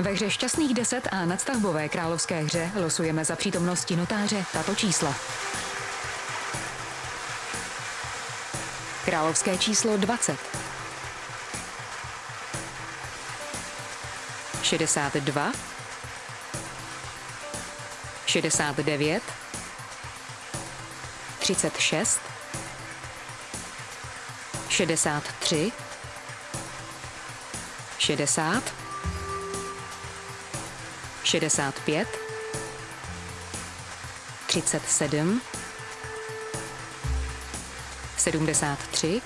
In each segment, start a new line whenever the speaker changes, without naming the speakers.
Ve hře Šťastných 10 a nadstavbové královské hře losujeme za přítomnosti notáře tato čísla. Královské číslo 20, 62, 69, 36, 63, 60, 65, 37, 73,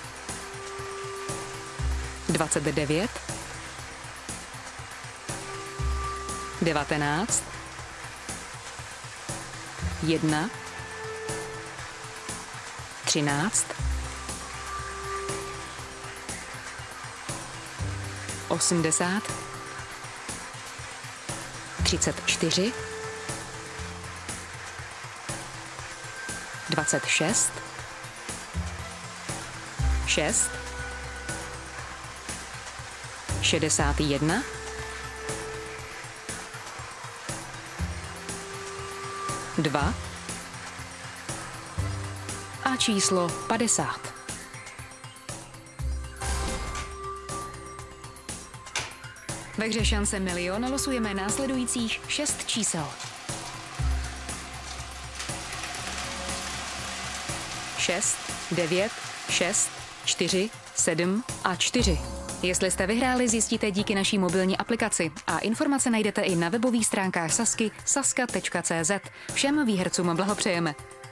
29, 19, 1, 13, 80, 34, 26, 6, 61, 2 a číslo 50. Ve hře Šance milion losujeme následujících 6 čísel. 6, 9, 6, 4, 7 a 4. Jestli jste vyhráli, zjistíte díky naší mobilní aplikaci a informace najdete i na webových stránkách Sazky saska.cz. Všem výhercům blahopřejeme.